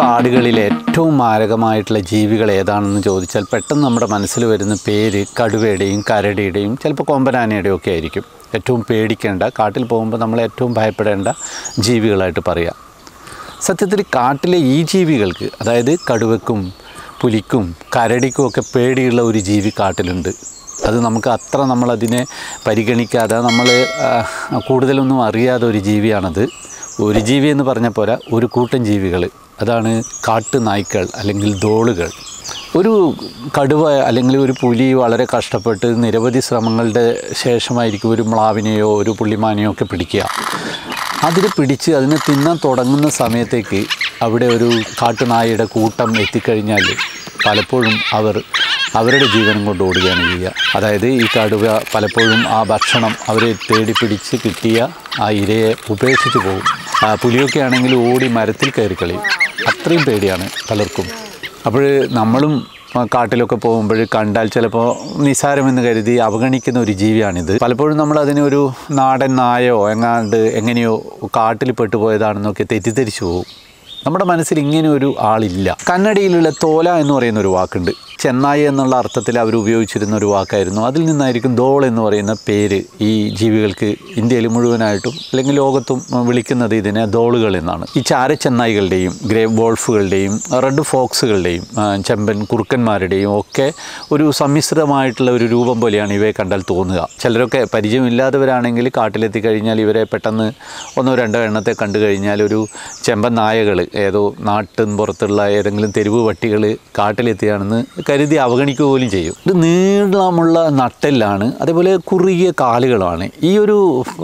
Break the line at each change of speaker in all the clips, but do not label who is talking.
കാടുകളിലെ ഏറ്റവും മാരകമായിട്ടുള്ള ജീവികൾ ഏതാണെന്ന് ചോദിച്ചാൽ പെട്ടെന്ന് നമ്മുടെ മനസ്സിൽ വരുന്ന പേര് കടുവയുടെയും കരടിയുടെയും ചിലപ്പോൾ കൊമ്പനാനയുടെയും ഒക്കെ ആയിരിക്കും. ഏറ്റവും പേടിക്കേണ്ട, കാട്ടിൽ പോകുമ്പോൾ നമ്മൾ ഏറ്റവും ഭയപ്പെടേണ്ട ജീവികളായിട്ട് പറയാം. സത്യത്തിൽ കാട്ടിലെ ഈ ജീവികൾക്ക്, അതായത് കടുവയ്ക്കും പുലിക്കും കരടിക്കും ഒക്കെ പേടിയുള്ള ഒരു ജീവി കാട്ടിലുണ്ട്. അത് നമുക്ക് അത്ര നമ്മളതിനെ പരിഗണിക്കാതെ നമ്മൾ കൂടുതലൊന്നും അറിയാതെ ഒരു ജീവിയാണത്. ഒരു ജീവി എന്ന് പറഞ്ഞാൽ പോരാ, ഒരു കൂട്ടം ജീവികൾ. അതാണ് കാട്ടു നായ്ക്കൾ അല്ലെങ്കിൽ ധോളുകൾ. ഒരു കടുവ അല്ലെങ്കിൽ ഒരു പുലി വളരെ കഷ്ടപ്പെട്ട് നിരവധി ശ്രമങ്ങളുടെ ശേഷമായിരിക്കും ഒരു മ്ലാവിനെയോ ഒരു പുള്ളിമാനെയോ ഒക്കെ പിടിക്കുക. അതിനെ പിടിച്ച് അതിനെ തിന്നാൻ തുടങ്ങുന്ന സമയത്തേക്ക് അവിടെ ഒരു കാട്ടുനായയുടെ കൂട്ടം എത്തിക്കഴിഞ്ഞാൽ പലപ്പോഴും അവരുടെ ജീവനം കൊണ്ട് ഓടുകയാണ് ചെയ്യുക. അതായത് ഈ കടുവ പലപ്പോഴും ആ ഭക്ഷണം അവർ തേടി പിടിച്ച് കിട്ടിയ ആ ഇരയെ ഉപേക്ഷിച്ച് പോകും. പുലിയൊക്കെ ആണെങ്കിൽ ഓടി മരത്തിൽ കയറി കളയും. അത്രയും പേടിയാണ് പലർക്കും. അപ്പോൾ നമ്മളും കാട്ടിലൊക്കെ പോകുമ്പോൾ കണ്ടാൽ ചിലപ്പോൾ നിസ്സാരമെന്ന് കരുതി അവഗണിക്കുന്ന ഒരു ജീവിയാണിത്. പലപ്പോഴും നമ്മൾ അതിനൊരു നാടൻ നായോ എങ്ങനെയോ കാട്ടിൽ പെട്ടുപോയതാണെന്നൊക്കെ തെറ്റിദ്ധരിച്ചു പോകും. നമ്മുടെ മനസ്സിൽ ഇങ്ങനെ ഒരു ആളില്ല. കന്നഡയിലുള്ള തോല എന്ന് പറയുന്ന ഒരു വാക്കുണ്ട്. ചെന്നായി എന്നുള്ള അർത്ഥത്തിൽ അവർ ഉപയോഗിച്ചിരുന്ന ഒരു വാക്കായിരുന്നു. അതിൽ നിന്നായിരിക്കും ധോൾ എന്ന് പറയുന്ന പേര് ഈ ജീവികൾക്ക് ഇന്ത്യയിൽ മുഴുവനായിട്ടും അല്ലെങ്കിൽ ലോകത്തും വിളിക്കുന്നത് ഇതിനെ ധോളുകൾ എന്നാണ്. ഈ ചാരച്ചെന്നായികളുടെയും ഗ്രേ വോൾഫുകളുടെയും റെഡ് ഫോക്സുകളുടെയും ചെമ്പൻ കുറുക്കന്മാരുടെയും ഒക്കെ ഒരു സമ്മിശ്രമായിട്ടുള്ള ഒരു രൂപം പോലെയാണ് ഇവയെ കണ്ടാൽ തോന്നുക. ചിലരൊക്കെ പരിചയമില്ലാത്തവരാണെങ്കിൽ കാട്ടിലെത്തി കഴിഞ്ഞാൽ ഇവരെ പെട്ടെന്ന് ഒന്നോ രണ്ടോ എണ്ണത്തെ കണ്ടു കഴിഞ്ഞാൽ ഒരു ചെമ്പൻ നായകൾ, ഏതോ നാട്ടിൻ പുറത്തുള്ള ഏതെങ്കിലും തെരുവ് പട്ടികൾ കാട്ടിലെത്തിയാണെന്ന് കരുതി അവഗണിക്കുക പോലും ചെയ്യും. ഇത് നീളമുള്ള നട്ടെല്ലാണ്, അതേപോലെ കുറുകിയ കാലുകളാണ്. ഈ ഒരു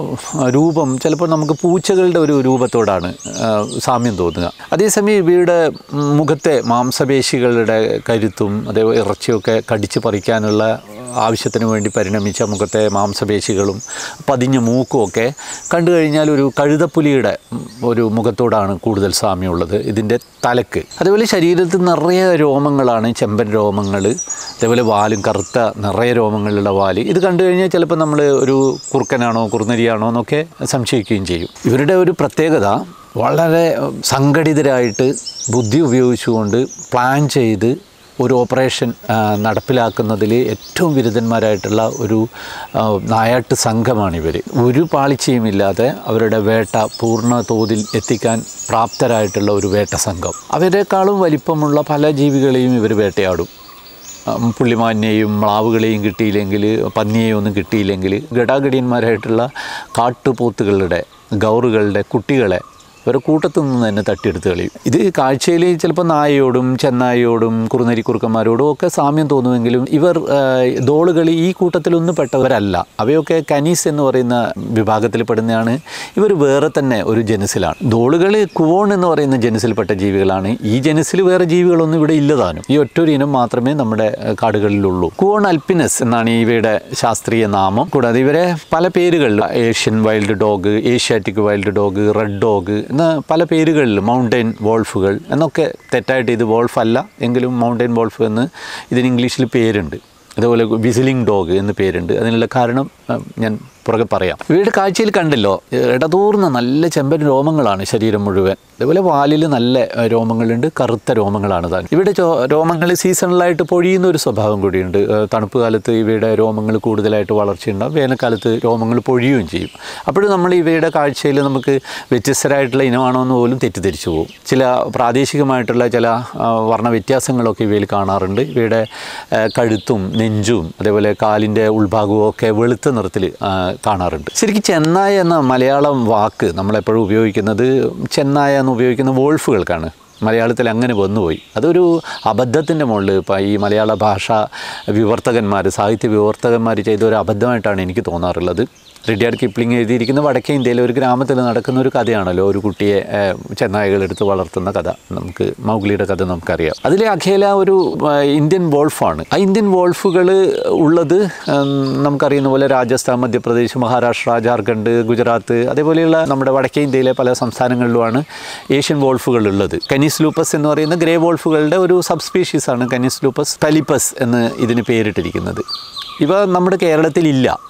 രൂപം ചിലപ്പോൾ നമുക്ക് പൂച്ചകളുടെ ഒരു രൂപത്തോടാണ് സാമ്യം തോന്നുക. അതേസമയം ഇവയുടെ മുഖത്തെ മാംസപേശികളുടെ കരുത്തും അതേപോലെ ഇറച്ചിയൊക്കെ കടിച്ച് പറിക്കാനുള്ള ആവശ്യത്തിന് വേണ്ടി പരിണമിച്ച മുഖത്തെ മാംസപേശികളും പതിഞ്ഞ മൂക്കും ഒക്കെ കണ്ടു കഴിഞ്ഞാൽ ഒരു കഴുതപ്പുലിയുടെ ഒരു മുഖത്തോടാണ് കൂടുതൽ സാമ്യമുള്ളത് ഇതിൻ്റെ തലക്ക്. അതേപോലെ ശരീരത്തിൽ നിറയെ രോമങ്ങളാണ്, ചെമ്പൻ രോമങ്ങൾ, അതേപോലെ വാലും കറുത്ത നിറയെ രോമങ്ങളുള്ള വാല്. ഇത് കണ്ടു കഴിഞ്ഞാൽ ചിലപ്പോൾ നമ്മൾ ഒരു കുറുക്കനാണോ കുറുനരിയാണോ എന്നൊക്കെ സംശയിക്കുകയും ചെയ്യും. ഇവരുടെ ഒരു പ്രത്യേകത വളരെ സംഘടിതരായിട്ട് ബുദ്ധി ഉപയോഗിച്ചുകൊണ്ട് പ്ലാൻ ചെയ്ത് ഒരു ഓപ്പറേഷൻ നടപ്പിലാക്കുന്നതിൽ ഏറ്റവും ബിരുദന്മാരായിട്ടുള്ള ഒരു നായാട്ട് സംഘമാണിവർ. ഒരു പാളിച്ചയുമില്ലാതെ അവരുടെ വേട്ട പൂർണ്ണ തോതിൽ എത്തിക്കാൻ പ്രാപ്തരായിട്ടുള്ള ഒരു വേട്ട സംഘം. അവരെക്കാളും വലിപ്പമുള്ള പല ജീവികളെയും ഇവർ വേട്ടയാടും. പുള്ളിമാനെയും മ്ലാവുകളെയും കിട്ടിയില്ലെങ്കിൽ, പന്നിയെയും ഒന്നും കിട്ടിയില്ലെങ്കിൽ ഗടാഗടിയന്മാരായിട്ടുള്ള കാട്ടുപോത്തുകളുടെ ഗൗറുകളുടെ കുട്ടികളെ ഇവരുടെ കൂട്ടത്തു നിന്ന് തന്നെ തട്ടിയെടുത്ത് കളയും. ഇത് കാഴ്ചയിൽ ചിലപ്പോൾ നായയോടും ചെന്നായിയോടും കുറുക്കന്മാരോടും ഒക്കെ സാമ്യം തോന്നുമെങ്കിലും ഇവർ ധോളുകൾ ഈ കൂട്ടത്തിലൊന്നും പെട്ടവരല്ല. അവയൊക്കെ കനീസ് എന്ന് പറയുന്ന വിഭാഗത്തിൽ പെടുന്നതാണ്. ഇവർ വേറെ തന്നെ ഒരു ജനുസിലാണ്. ധോളുകൾ കുവോൺ എന്ന് പറയുന്ന ജനുസിൽപ്പെട്ട ജീവികളാണ്. ഈ ജനുസിൽ വേറെ ജീവികളൊന്നും ഇവിടെ ഇല്ലതാനും. ഈ ഒറ്റൊരു ഇനം മാത്രമേ നമ്മുടെ കാടുകളിലുള്ളൂ. കുവോൺ alpinus എന്നാണ് ഇവയുടെ ശാസ്ത്രീയ നാമം. കൂടാതെ ഇവരെ പല പേരുകളിൽ Asian wild dog, Asiatic wild dog, red dog എന്ന പല പേരുകളിൽ, മൗണ്ടൻ വോൾഫുകൾ എന്നൊക്കെ, തെറ്റായിട്ട് ഇത് വോൾഫ് അല്ല എങ്കിലും മൗണ്ടൻ വോൾഫ് എന്ന് ഇതിന് ഇംഗ്ലീഷിൽ പേരുണ്ട്. അതുപോലെ വിസിലിംഗ് ഡോഗ് എന്ന് പേരുണ്ട്. അതിനുള്ള കാരണം ഞാൻ പുറകെ പറയാം. ഇവയുടെ കാഴ്ചയിൽ കണ്ടല്ലോ, ഇടതൂർന്ന നല്ല ചെമ്പൻ രോമങ്ങളാണ് ശരീരം മുഴുവൻ. അതുപോലെ വാലിൽ നല്ല രോമങ്ങളുണ്ട്, കറുത്ത രോമങ്ങളാണ് താൻ. ഇവിടെ രോമങ്ങൾ സീസണലായിട്ട് പൊഴിയുന്ന ഒരു സ്വഭാവം കൂടിയുണ്ട്. തണുപ്പ് കാലത്ത് ഇവയുടെ രോമങ്ങൾ കൂടുതലായിട്ട് വളർച്ചയുണ്ടാകും, വേനൽക്കാലത്ത് രോമങ്ങൾ പൊഴിയുകയും ചെയ്യും. അപ്പോഴും നമ്മൾ ഇവയുടെ കാഴ്ചയിൽ നമുക്ക് വ്യത്യസ്തരായിട്ടുള്ള ഇനമാണോ എന്ന് പോലും തെറ്റിദ്ധരിച്ചു പോകും. ചില പ്രാദേശികമായിട്ടുള്ള ചില വർണ്ണ വ്യത്യാസങ്ങളൊക്കെ ഇവയിൽ കാണാറുണ്ട്. ഇവയുടെ കഴുത്തും നെഞ്ചും അതേപോലെ കാലിൻ്റെ ഉൾഭാഗവും ഒക്കെ വെളുത്ത നിറത്തിൽ കാണാറുണ്ട്. ശരിക്കും ചെന്നായ എന്ന മലയാളം വാക്ക് നമ്മളെപ്പോഴും ഉപയോഗിക്കുന്നത് ചെന്നായ എന്ന് ഉപയോഗിക്കുന്ന വോൾഫുകൾക്കാണ്. മലയാളത്തിൽ അങ്ങനെ വന്നുപോയി. അതൊരു അബദ്ധത്തിൻ്റെ മുകളിൽ ഇപ്പോൾ ഈ മലയാള ഭാഷാ വിവർത്തകന്മാർ, സാഹിത്യ വിവർത്തകന്മാർ ചെയ്ത ഒരു അബദ്ധമായിട്ടാണ് എനിക്ക് തോന്നാറുള്ളത്. റിഡ്യാർഡ് കിപ്ലിംഗ് എഴുതിയിരിക്കുന്ന വടക്കേ ഇന്ത്യയിലെ ഒരു ഗ്രാമത്തിൽ നടക്കുന്ന ഒരു കഥയാണല്ലോ, ഒരു കുട്ടിയെ ചെന്നായകളെടുത്ത് വളർത്തുന്ന കഥ. നമുക്ക് മൗഗ്ലിയുടെ കഥ നമുക്കറിയാം. അതിലെ അഖേല ഒരു ഇന്ത്യൻ വോൾഫാണ്. ആ ഇന്ത്യൻ വോൾഫുകൾ ഉള്ളത് നമുക്കറിയുന്ന പോലെ രാജസ്ഥാൻ, മധ്യപ്രദേശ്, മഹാരാഷ്ട്ര, ജാർഖണ്ഡ്, ഗുജറാത്ത്, അതേപോലെയുള്ള നമ്മുടെ വടക്കേ ഇന്ത്യയിലെ പല സംസ്ഥാനങ്ങളിലുമാണ് ഏഷ്യൻ വോൾഫുകൾ ഉള്ളത്. കനീസ് ലൂപ്പസ് എന്ന് പറയുന്ന ഗ്രേ വോൾഫുകളുടെ ഒരു സബ് സ്പീഷീസാണ് കനീസ് ലൂപ്പസ് പലിപ്പസ് എന്ന് ഇതിന് പേരിട്ടിരിക്കുന്നത്. ഇവ നമ്മുടെ കേരളത്തിലില്ല.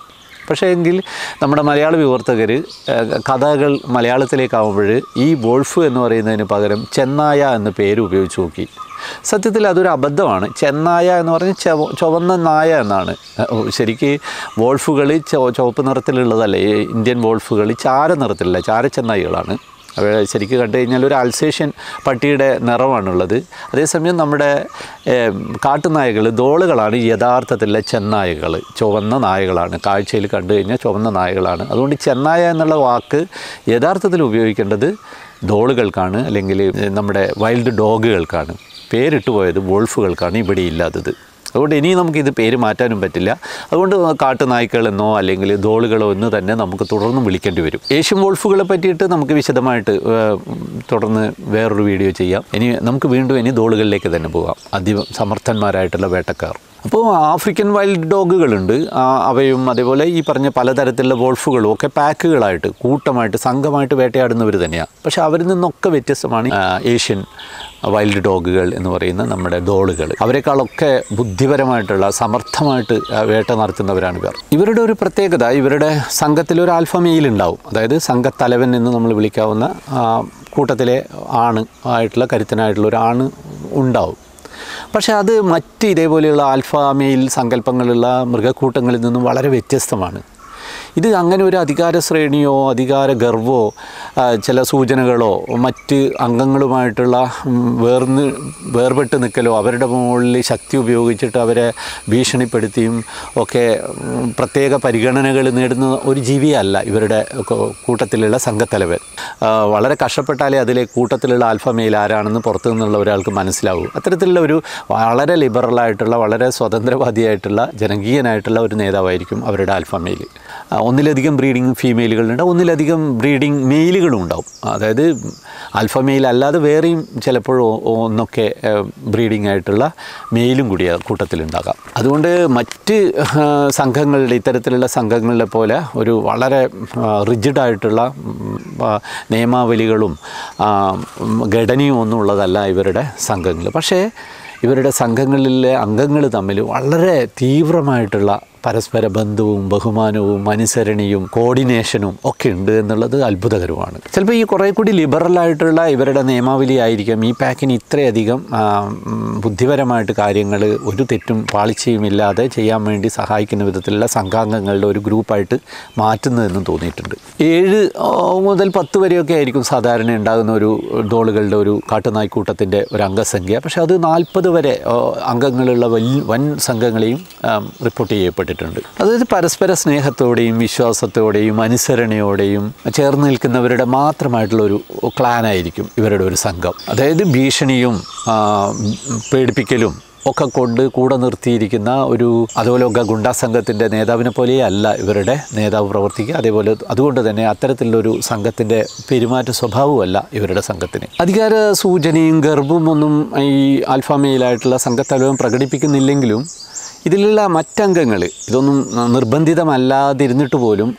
പക്ഷേ എങ്കിൽ നമ്മുടെ മലയാള വിവർത്തകർ കഥകൾ മലയാളത്തിലേക്കാവുമ്പോൾ ഈ വോൾഫ് എന്ന് പറയുന്നതിന് പകരം ചെന്നായ എന്ന പേര് ഉപയോഗിച്ച് നോക്കി. സത്യത്തിൽ അതൊരു അബദ്ധമാണ്. ചെന്നായ എന്ന് പറഞ്ഞാൽ ചുവന്ന നായ എന്നാണ്. ശരിക്ക് വോൾഫുകൾ ചുവപ്പ് നിറത്തിലുള്ളതല്ല. ഈ ഇന്ത്യൻ വോൾഫുകൾ ചാര നിറത്തിലുള്ള ചാരച്ചെന്നായികളാണ്. അവ ശരിക്കും കണ്ടു കഴിഞ്ഞാൽ ഒരു അൽസേഷ്യൻ പട്ടിയുടെ നിറമാണുള്ളത്. അതേസമയം നമ്മുടെ കാട്ടുനായകൾ ധോളുകളാണ് യഥാർത്ഥത്തിലുള്ള ചെന്നായകൾ, ചുവന്ന നായകളാണ്. കാഴ്ചയിൽ കണ്ടു കഴിഞ്ഞാൽ ചുവന്ന നായകളാണ്. അതുകൊണ്ട് ചെന്നായ എന്നുള്ള വാക്ക് യഥാർത്ഥത്തിൽ ഉപയോഗിക്കേണ്ടത് ധോളുകൾക്കാണ്, അല്ലെങ്കിൽ നമ്മുടെ വൈൽഡ് ഡോഗുകൾക്കാണ്. പേരിട്ട് പോയത് വോൾഫുകൾക്കാണ് ഇവിടെ ഇല്ലാത്തത്. അതുകൊണ്ട് ഇനി നമുക്കിത് പേര് മാറ്റാനും പറ്റില്ല. അതുകൊണ്ട് കാട്ടുനായ്ക്കളെന്നോ അല്ലെങ്കിൽ ധോളുകളോ എന്ന് തന്നെ നമുക്ക് തുടർന്നും വിളിക്കേണ്ടി വരും. ഏഷ്യൻ വോൾഫുകളെ പറ്റിയിട്ട് നമുക്ക് വിശദമായിട്ട് തുടർന്ന് വേറൊരു വീഡിയോ ചെയ്യാം. നമുക്ക് വീണ്ടും ധോളുകളിലേക്ക് തന്നെ പോകാം. അതിസമർത്ഥന്മാരായിട്ടുള്ള വേട്ടക്കാർ. അപ്പോൾ ആഫ്രിക്കൻ വൈൽഡ് ഡോഗുകളുണ്ട്. അവയും അതേപോലെ ഈ പറഞ്ഞ പലതരത്തിലുള്ള വോൾഫുകളും ഒക്കെ പാക്കുകളായിട്ട് കൂട്ടമായിട്ട് സംഘമായിട്ട് വേട്ടയാടുന്നവർ തന്നെയാണ്. പക്ഷേ അവരിൽ നിന്നൊക്കെ വ്യത്യസ്തമാണ് ഏഷ്യൻ വൈൽഡ് ഡോഗുകൾ എന്ന് പറയുന്ന നമ്മുടെ ധോളുകൾ. അവരെക്കാളൊക്കെ ബുദ്ധിപരമായിട്ടുള്ള സമർത്ഥമായിട്ട് വേട്ട നടത്തുന്നവരാണ് ഇവർ. ഇവരുടെ ഒരു പ്രത്യേകത, ഇവരുടെ സംഘത്തിലൊരു ആൽഫ മെയിൽ ഉണ്ടാവും. അതായത് സംഘത്തലവൻ എന്ന് നമ്മൾ വിളിക്കാവുന്ന കൂട്ടത്തിലെ ആണ് ആയിട്ടുള്ള കരുത്തനായിട്ടുള്ള ഒരു ആണ് ഉണ്ടാവും. പക്ഷേ അത് മറ്റ് ഇതേപോലെയുള്ള ആൽഫ മെയിൽ സങ്കല്പങ്ങളുള്ള മൃഗക്കൂട്ടങ്ങളിൽ നിന്നും വളരെ വ്യത്യസ്തമാണ്. ഇത് അങ്ങനെ ഒരു അധികാര ശ്രേണിയോ അധികാര ഗർവോ ചില സൂചനകളോ മറ്റ് അംഗങ്ങളുമായിട്ടുള്ള വേർപെട്ട് നിൽക്കലോ അവരുടെ മുകളിൽ ശക്തി ഉപയോഗിച്ചിട്ട് അവരെ ഭീഷണിപ്പെടുത്തിയും ഒക്കെ പ്രത്യേക പരിഗണനകൾ നേടുന്ന ഒരു ജീവിയല്ല ഇവരുടെ കൂട്ടത്തിലുള്ള സംഘത്തലവൻ. വളരെ കഷ്ടപ്പെട്ടാലേ അതിലെ കൂട്ടത്തിലുള്ള ആൽഫ മെയിൽ ആരാണെന്ന് പുറത്തു നിന്നുള്ള ഒരാൾക്ക് മനസ്സിലാവൂ. അത്തരത്തിലുള്ള ഒരു വളരെ ലിബറലായിട്ടുള്ള വളരെ സ്വതന്ത്രവാദിയായിട്ടുള്ള ജനകീയനായിട്ടുള്ള ഒരു നേതാവായിരിക്കും അവരുടെ ആൽഫ മെയിൽ. ഒന്നിലധികം ബ്രീഡിംഗ് ഫീമെയിലുകളുണ്ട്, ഒന്നിലധികം ബ്രീഡിംഗ് മെയിലുകളും ഉണ്ടാവും. അതായത് ആൽഫ മെയിൽ അല്ലാതെ വേറെയും ചിലപ്പോഴും ഒന്നൊക്കെ ബ്രീഡിംഗ് ആയിട്ടുള്ള മെയിലും കൂടി കൂട്ടത്തിലുണ്ടാകാം. അതുകൊണ്ട് മറ്റ് സംഘങ്ങളുടെ ഇത്തരത്തിലുള്ള സംഘങ്ങളിലെ പോലെ ഒരു വളരെ റിജിഡായിട്ടുള്ള നിയമാവലികളും ഘടനയും ഒന്നും ഉള്ളതല്ല ഇവരുടെ സംഘങ്ങൾ. പക്ഷേ ഇവരുടെ സംഘങ്ങളിലെ അംഗങ്ങൾ തമ്മിൽ വളരെ തീവ്രമായിട്ടുള്ള പരസ്പര ബന്ധവും ബഹുമാനവും അനുസരണയും കോർഡിനേഷനും ഒക്കെ ഉണ്ട് എന്നുള്ളത് അത്ഭുതകരമാണ്. ചിലപ്പോൾ ഈ കുറേ കൂടി ലിബറലായിട്ടുള്ള ഇവരുടെ നിയമാവലി ആയിരിക്കാം ഈ പാക്കിന് ഇത്രയധികം ബുദ്ധിപരമായിട്ട് കാര്യങ്ങൾ ഒരു തെറ്റും പാളിച്ചയുമില്ലാതെ ചെയ്യാൻ വേണ്ടി സഹായിക്കുന്ന വിധത്തിലുള്ള സംഘാംഗങ്ങളുടെ ഒരു ഗ്രൂപ്പായിട്ട് മാറ്റുന്നതെന്നും തോന്നിയിട്ടുണ്ട്. 7 മുതൽ 10 വരെയൊക്കെ ആയിരിക്കും സാധാരണ ഉണ്ടാകുന്ന ഒരു ധോളുകളുടെ ഒരു കാട്ടുനായ്ക്കൂട്ടത്തിൻ്റെ ഒരു അംഗസംഖ്യ. പക്ഷേ അത് 40 വരെ അംഗങ്ങളുള്ള വൻ സംഘങ്ങളെയും റിപ്പോർട്ട് ചെയ്യപ്പെട്ടു. അതായത് പരസ്പര സ്നേഹത്തോടെയും വിശ്വാസത്തോടെയും അനുസരണയോടെയും ചേർന്ന് നിൽക്കുന്നവരുടെ മാത്രമായിട്ടുള്ളൊരു ക്ലാനായിരിക്കും ഇവരുടെ ഒരു സംഘം. അതായത് ഭീഷണിയും പേടിപ്പിക്കലും ഒക്കെ കൊണ്ട് കൂടെ നിർത്തിയിരിക്കുന്ന അതുപോലെ ഗുണ്ടാ സംഘത്തിൻ്റെ നേതാവിനെ പോലെയല്ല ഇവരുടെ നേതാവ് പ്രവർത്തിക്കുക. അതുകൊണ്ട് തന്നെ അത്തരത്തിലുള്ളൊരു സംഘത്തിൻ്റെ പെരുമാറ്റ സ്വഭാവമല്ല ഇവരുടെ സംഘത്തിന്. അധികാര സൂചനയും ഗർഭവും ഒന്നും ഈ ആൽഫ മെയിലായിട്ടുള്ള സംഘത്തലവൻ പ്രകടിപ്പിക്കുന്നില്ലെങ്കിലും ഇതിലുള്ള മറ്റംഗങ്ങൾ ഇതൊന്നും നിർബന്ധിതമല്ലാതിരുന്നിട്ട് പോലും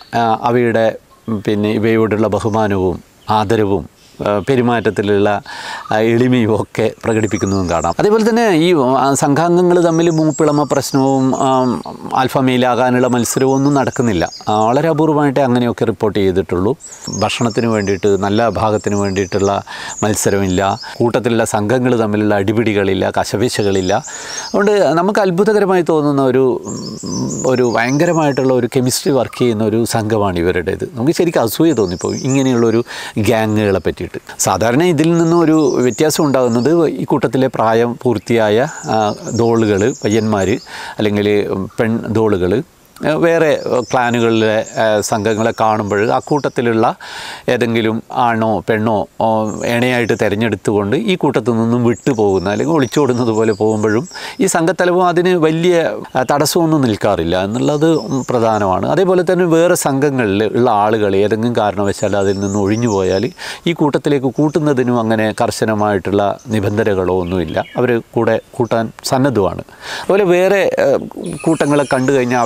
ഇവയോടുള്ള ബഹുമാനവും ആദരവും പെരുമാറ്റത്തിലുള്ള എളിമയും ഒക്കെ പ്രകടിപ്പിക്കുന്നതും കാണാം. അതേപോലെ തന്നെ ഈ സംഘാംഗങ്ങൾ തമ്മിൽ മൂപ്പിളമ പ്രശ്നവും ആൽഫ മെയിലാകാനുള്ള മത്സരവും ഒന്നും നടക്കുന്നില്ല. വളരെ അപൂർവമായിട്ടേ അങ്ങനെയൊക്കെ റിപ്പോർട്ട് ചെയ്തിട്ടുള്ളൂ. ഭക്ഷണത്തിന് വേണ്ടിയിട്ട് നല്ല ഭാഗത്തിന് വേണ്ടിയിട്ടുള്ള മത്സരമില്ല, കൂട്ടത്തിലുള്ള സംഘങ്ങൾ തമ്മിലുള്ള അടിപിടികളില്ല, കശപിശകളില്ല. അതുകൊണ്ട് നമുക്ക് അത്ഭുതകരമായി തോന്നുന്ന ഒരു ഭയങ്കരമായിട്ടുള്ള ഒരു കെമിസ്ട്രി വർക്ക് ചെയ്യുന്ന ഒരു സംഘമാണ് ഇവരുടേത്. നമുക്ക് ശരിക്കും അസൂയ തോന്നിപ്പോകും ഇങ്ങനെയുള്ളൊരു ഗ്യാങ്ങുകളെ പറ്റിയിട്ട്. സാധാരണ ഇതിൽ നിന്നും ഒരു വ്യത്യാസം ഉണ്ടാകുന്നത് ഈ കൂട്ടത്തിലെ പ്രായം പൂർത്തിയായ ധോളുകൾ, പയ്യന്മാർ അല്ലെങ്കിൽ പെൺ ധോളുകൾ വേറെ ക്ലാനുകളിലെ സംഘങ്ങളെ കാണുമ്പോൾ ആ കൂട്ടത്തിലുള്ള ഏതെങ്കിലും ആണോ പെണ്ണോ ഇണയായിട്ട് തിരഞ്ഞെടുത്തുകൊണ്ട് ഈ കൂട്ടത്തിൽ നിന്നും വിട്ടുപോകുന്ന അല്ലെങ്കിൽ ഒളിച്ചോടുന്നത് പോലെ പോകുമ്പോഴും ഈ സംഘത്തലവും അതിന് വലിയ തടസ്സമൊന്നും നിൽക്കാറില്ല എന്നുള്ളത് പ്രധാനമാണ്. അതേപോലെ തന്നെ വേറെ സംഘങ്ങളിൽ ഉള്ള ആളുകൾ ഏതെങ്കിലും കാരണവശാൽ അതിൽ നിന്ന് ഒഴിഞ്ഞു പോയാൽ ഈ കൂട്ടത്തിലേക്ക് കൂട്ടുന്നതിനും അങ്ങനെ കർശനമായിട്ടുള്ള നിബന്ധനകളോ ഒന്നുമില്ല. അവർ കൂടെ കൂട്ടാൻ സന്നദ്ധമാണ്. അതുപോലെ വേറെ കൂട്ടങ്ങളെ കണ്ടു കഴിഞ്ഞാൽ അവരുമായിട്ടുള്ള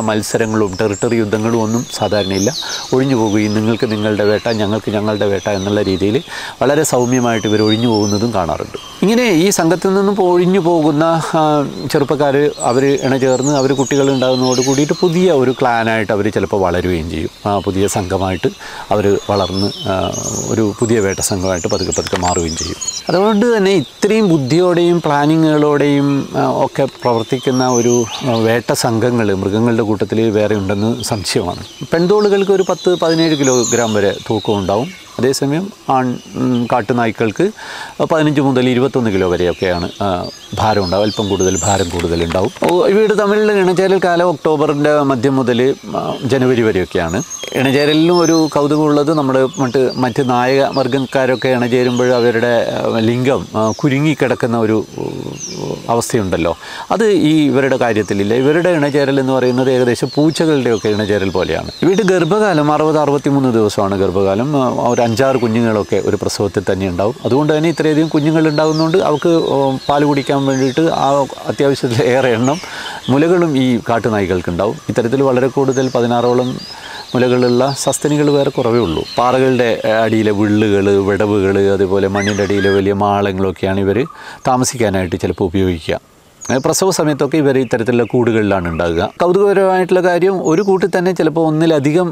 മത്സരങ്ങളും ടെറിട്ടറി യുദ്ധങ്ങളും ഒന്നും സാധാരണയില്ല. ഒഴിഞ്ഞു പോകുകയും നിങ്ങൾക്ക് നിങ്ങളുടെ വേട്ട, ഞങ്ങൾക്ക് ഞങ്ങളുടെ വേട്ട എന്നുള്ള രീതിയിൽ വളരെ സൗമ്യമായിട്ട് ഇവർ ഒഴിഞ്ഞു പോകുന്നതും കാണാറുണ്ട്. ഇങ്ങനെ ഈ സംഘത്തിൽ നിന്നും ഒഴിഞ്ഞു പോകുന്ന ചെറുപ്പക്കാർ അവർ ഇണചേർന്ന് അവർ കുട്ടികളുണ്ടാകുന്നതോട് കൂടിയിട്ട് പുതിയ ഒരു ക്ലാനായിട്ട് അവർ ചിലപ്പോൾ വളരുകയും ചെയ്യും. പുതിയ സംഘമായിട്ട് അവർ വളർന്ന് ഒരു പുതിയ വേട്ട സംഘമായിട്ട് പതുക്കെ പതുക്കെ മാറുകയും ചെയ്യും. അതുകൊണ്ട് തന്നെ ഇത്രയും ബുദ്ധിയോടെയും പ്ലാനിങ്ങുകളോടെയും ഒക്കെ പ്രവർത്തിക്കുന്ന ഒരു വേട്ട സംഘങ്ങൾ മൃഗങ്ങളുടെ കൂട്ടത്തിൽ വേറെ ഉണ്ടെന്ന് സംശയമാണ്. പെൺതോളുകൾക്ക് ഒരു 10-17 കിലോഗ്രാം വരെ തൂക്കം ഉണ്ടാവും. അതേസമയം കാട്ടുനായ്ക്കൾക്ക് 15 മുതൽ 21 കിലോ വരെയൊക്കെയാണ് ഭാരം ഉണ്ടാവും. അല്പം കൂടുതൽ ഭാരം കൂടുതലുണ്ടാവും. ഇവയുടെ തമ്മിലുള്ള ഇണചേരൽ കാലം ഒക്ടോബറിൻ്റെ മധ്യം മുതൽ ജനുവരി വരെയൊക്കെയാണ്. ഇണചേരലിനും ഒരു കൗതുകമുള്ളത് നമ്മുടെ മറ്റ് നായക വർഗ്ഗക്കാരൊക്കെ ഇണചേരുമ്പോൾ അവരുടെ ലിംഗം കുരുങ്ങിക്കിടക്കുന്ന ഒരു അവസ്ഥയുണ്ടല്ലോ, അത് ഈ ഇവരുടെ കാര്യത്തിലില്ല. ഇവരുടെ ഇണചേരൽ എന്ന് പറയുന്നത് ഏകദേശം പൂച്ചകളുടെയൊക്കെ ഇണചേരൽ പോലെയാണ്. ഇവയുടെ ഗർഭകാലം 60-63 ദിവസമാണ് ഗർഭകാലം. ഒരു 5-6 കുഞ്ഞുങ്ങളൊക്കെ ഒരു പ്രസവത്തിൽ തന്നെ ഉണ്ടാവും. അതുകൊണ്ട് തന്നെ ഇത്രയധികം കുഞ്ഞുങ്ങൾ ഉണ്ടാകുന്നതുകൊണ്ട് അവർക്ക് പാൽ കുടിക്കാൻ വേണ്ടിയിട്ട് അത്യാവശ്യത്തിൽ ഏറെ എണ്ണം മുലകളും ഈ കാട്ടുനായ്ക്കൾക്കുണ്ടാവും. ഇത്തരത്തിൽ വളരെ കൂടുതൽ 16ഓളം മുലകളുള്ള സസ്തനികൾ വേറെ കുറവേ ഉള്ളൂ. പാറകളുടെ അടിയിലെ വിള്ളുകൾ, വിടവുകൾ, അതുപോലെ മണ്ണിൻ്റെ അടിയിലെ വലിയ മാളങ്ങളൊക്കെയാണ് ഇവർ താമസിക്കാനായിട്ട് ചിലപ്പോൾ ഉപയോഗിക്കുക. പ്രസവ സമയത്തൊക്കെ ഇവർ ഇത്തരത്തിലുള്ള കൂടുകളിലാണ് ഉണ്ടാകുക. കൗതുകപരമായിട്ടുള്ള കാര്യം, ഒരു കൂട്ടിൽ തന്നെ ചിലപ്പോൾ ഒന്നിലധികം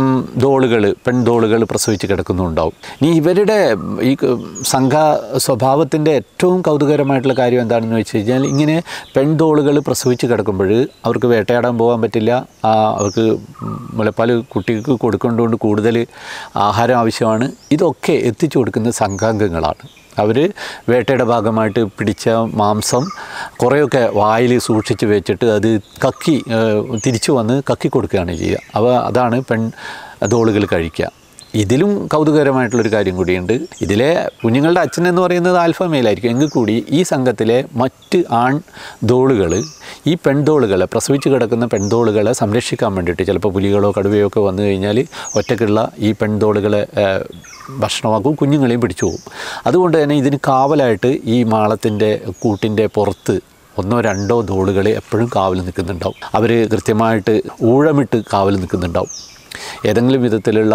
പെൺതോളുകൾ പ്രസവിച്ച് കിടക്കുന്നുണ്ടാവും. ഇനി ഇവരുടെ ഈ സംഘ സ്വഭാവത്തിൻ്റെ ഏറ്റവും കൗതുകകരമായിട്ടുള്ള കാര്യം എന്താണെന്ന് വെച്ച് കഴിഞ്ഞാൽ, ഇങ്ങനെ പെൺതോളുകൾ പ്രസവിച്ച് കിടക്കുമ്പോൾ അവർക്ക് വേട്ടയാടാൻ പോകാൻ പറ്റില്ല. അവർക്ക് മുലപ്പാൽ കുട്ടിക്ക് കൊടുക്കേണ്ടതുകൊണ്ട് കൂടുതൽ ആഹാരം ആവശ്യമാണ്. ഇതൊക്കെ എത്തിച്ചു കൊടുക്കുന്ന സംഘാംഗങ്ങളാണ്. അവർ വേട്ടയുടെ ഭാഗമായിട്ട് പിടിച്ച മാംസം കുറേയൊക്കെ വായിൽ സൂക്ഷിച്ച് വെച്ചിട്ട് അത് തിരിച്ചു വന്ന് കക്കി കൊടുക്കുകയാണ് ചെയ്യുക. അതാണ് പെൺതോളുകൾ കഴിക്കുക. ഇതിലും കൗതുകകരമായിട്ടുള്ളൊരു കാര്യം കൂടിയുണ്ട്. ഇതിലെ കുഞ്ഞുങ്ങളുടെ അച്ഛൻ എന്ന് പറയുന്നത് ആൽഫ മെയിലായിരിക്കും. എങ്കിൽ കൂടി ഈ സംഘത്തിലെ മറ്റ് ആൺതോളുകൾ ഈ പെൺതോളുകളെ, പ്രസവിച്ച് കിടക്കുന്ന പെൺതോളുകളെ സംരക്ഷിക്കാൻ വേണ്ടിയിട്ട് ചിലപ്പോൾ പുലികളോ കടുവയോ ഒക്കെ വന്നു കഴിഞ്ഞാൽ ഒറ്റയ്ക്കുള്ള ഈ പെൺതോളുകളെ ഭക്ഷണമാക്കും, കുഞ്ഞുങ്ങളെയും പിടിച്ചു പോകും. അതുകൊണ്ട് തന്നെ ഇതിന് കാവലായിട്ട് ഈ മാളത്തിൻ്റെ കൂട്ടിൻ്റെ പുറത്ത് 1-2 തോളുകൾ എപ്പോഴും കാവൽ നിൽക്കുന്നുണ്ടാവും. അവർ കൃത്യമായിട്ട് ഊഴമിട്ട് കാവൽ നിൽക്കുന്നുണ്ടാവും. ഏതെങ്കിലും വിധത്തിലുള്ള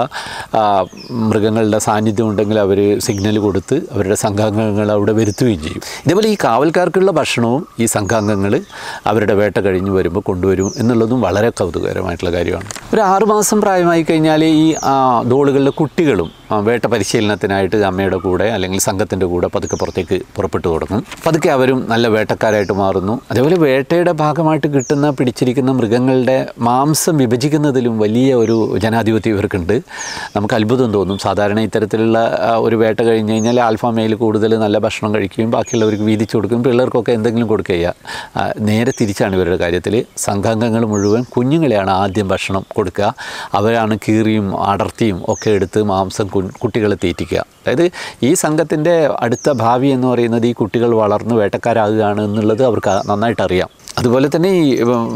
മൃഗങ്ങളുടെ സാന്നിധ്യം ഉണ്ടെങ്കിൽ അവർ സിഗ്നൽ കൊടുത്ത് അവരുടെ സംഘാംഗങ്ങൾ അവിടെ വരുത്തുകയും ചെയ്യും. ഇതേപോലെ ഈ കാവൽക്കാർക്കുള്ള ഭക്ഷണവും ഈ സംഘാംഗങ്ങൾ അവരുടെ വേട്ട കഴിഞ്ഞ് വരുമ്പോൾ കൊണ്ടുവരും എന്നുള്ളതും വളരെ കൗതുകകരമായിട്ടുള്ള കാര്യമാണ്. ഒരു 6 മാസം പ്രായമായി കഴിഞ്ഞാൽ ഈ തോളുകളുടെ കുട്ടികളും വേട്ട പരിശീലനത്തിനായിട്ട് അമ്മയുടെ കൂടെ അല്ലെങ്കിൽ സംഘത്തിൻ്റെ കൂടെ പതുക്കെ പുറത്തേക്ക് പുറപ്പെട്ടു തുടങ്ങും. പതുക്കെ അവരും നല്ല വേട്ടക്കാരായിട്ട് മാറുന്നു. അതേപോലെ വേട്ടയുടെ ഭാഗമായിട്ട് പിടിച്ചിരിക്കുന്ന മൃഗങ്ങളുടെ മാംസം വിഭജിക്കുന്നതിലും വലിയ ഒരു ജനാധിപത്യം ഇവർക്കുണ്ട്. നമുക്ക് അത്ഭുതം തോന്നും. സാധാരണ ഇത്തരത്തിലുള്ള ഒരു വേട്ട കഴിഞ്ഞ് കഴിഞ്ഞാൽ ആൽഫ മെയിൽ കൂടുതൽ നല്ല ഭക്ഷണം കഴിക്കുകയും ബാക്കിയുള്ളവർക്ക് വീതിച്ചു കൊടുക്കുകയും പിള്ളേർക്കൊക്കെ എന്തെങ്കിലും കൊടുക്കുക. നേരെ തിരിച്ചാണ് ഇവരുടെ കാര്യത്തിൽ. സംഘാംഗങ്ങൾ മുഴുവൻ കുഞ്ഞുങ്ങളെയാണ് ആദ്യം ഭക്ഷണം കൊടുക്കുക. അവരാണ് കീറിയും അടർത്തിയും ഒക്കെ എടുത്ത് മാംസം കുട്ടികളെ തീറ്റിക്കുക. അതായത് ഈ സംഘത്തിൻ്റെ അടുത്ത ഭാവി എന്ന് പറയുന്നത് ഈ കുട്ടികൾ വളർന്ന് വേട്ടക്കാരാകുകയാണ് എന്നുള്ളത് അവർക്ക് നന്നായിട്ട് അറിയാം. അതുപോലെ തന്നെ ഈ